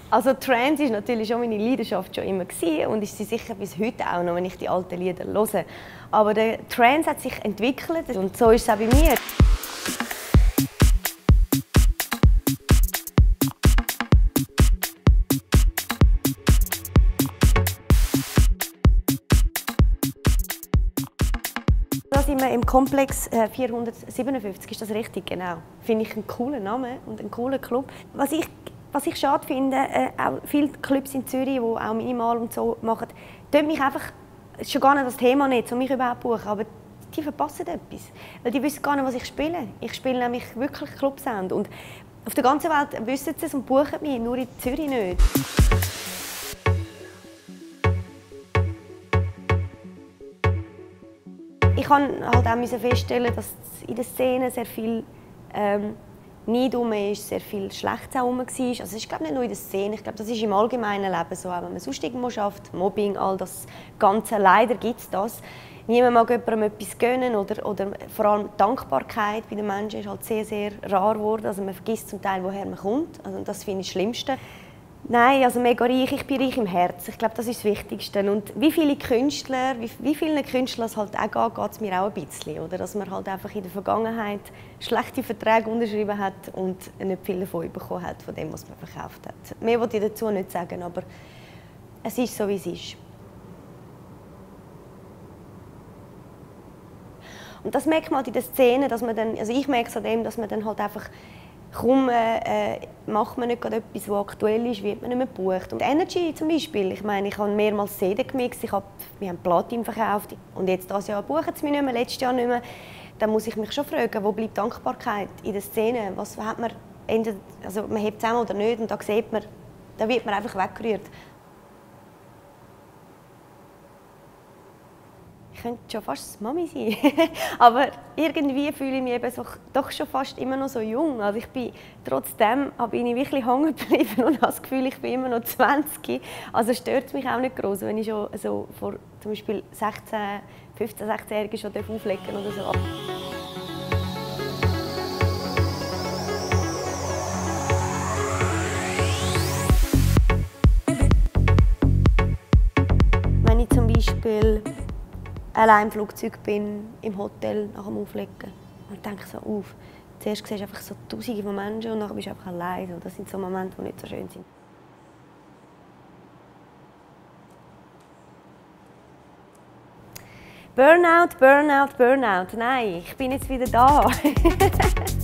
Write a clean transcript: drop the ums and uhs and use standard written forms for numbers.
Also Trance ist natürlich schon meine Leidenschaft schon immer gewesen und ist sie sicher bis heute auch noch, wenn ich die alten Lieder höre. Aber der Trance hat sich entwickelt und so ist es auch bei mir. Da sind wir im Komplex 457, ist das richtig? Genau. Finde ich einen coolen Namen und einen coolen Club. Was ich schade finde, auch viele Clubs in Zürich, die auch minimal und so machen, tun mich einfach, das ist schon gar nicht das Thema nicht, um mich überhaupt buchen, aber die verpassen etwas. Weil die wissen gar nicht, was ich spiele. Ich spiele nämlich wirklich Clubsound. Und auf der ganzen Welt wissen sie es und buchen mich, nur in Zürich nicht. Ich musste halt auch feststellen, dass in der Szene sehr viel Neid rum ist, sehr viel Schlechtes auch rum war. Also es ist glaube nicht nur in der Szene, ich glaube, das ist im allgemeinen Leben so, auch wenn man sonst irgendwo schafft, Mobbing, all das Ganze, leider gibt es das. Niemand mag jemandem etwas gönnen oder vor allem die Dankbarkeit bei den Menschen ist halt sehr, sehr rar geworden. Also man vergisst zum Teil, woher man kommt. Also das finde ich das Schlimmste. Nein, also mega reich. Ich bin reich im Herzen. Ich glaube, das ist das Wichtigste. Und wie viele Künstler, wie vielen Künstlern es halt auch geht es mir auch ein bisschen. Oder? Dass man halt einfach in der Vergangenheit schlechte Verträge unterschrieben hat und nicht viel davon bekommen hat, von dem, was man verkauft hat. Mehr wollte ich dazu nicht sagen, aber es ist so, wie es ist. Und das merkt man halt in der Szene, dass man dann, also ich merke es an dem, dass man dann halt einfach kaum macht man nicht gerade etwas, was aktuell ist, wird man nicht mehr gebucht. Und Energy zum Beispiel, ich meine, ich habe mehrmals CD gemixt, wir haben Platin verkauft und jetzt dieses Jahr buchen sie mich nicht mehr, letztes Jahr nicht mehr. Dann muss ich mich schon fragen, wo bleibt Dankbarkeit in der Szene? Was hat man, also man hebt zusammen oder nicht und da sieht man, da wird man einfach weggerührt. Ich könnte schon fast Mami sein, aber irgendwie fühle ich mich eben so, doch schon fast immer noch so jung. Also trotzdem bin ich wirklich hängen geblieben und habe das Gefühl, ich bin immer noch 20. Also stört es mich auch nicht groß, wenn ich schon so vor zum Beispiel 15-, 16-Jährigen schon auflegen oder so. Wenn ich zum Beispiel allein im Flugzeug bin, im Hotel nach dem Auflegen. Und denke so auf. Zuerst siehst du einfach so Tausende von Menschen und dann bist du einfach allein. Das sind so Momente, die nicht so schön sind. Burnout, Burnout, Burnout. Nein, ich bin jetzt wieder da.